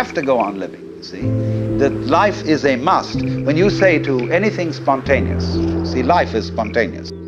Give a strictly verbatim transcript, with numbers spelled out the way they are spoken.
have to go on living, see? That life is a must. When you say to anything spontaneous, see, life is spontaneous.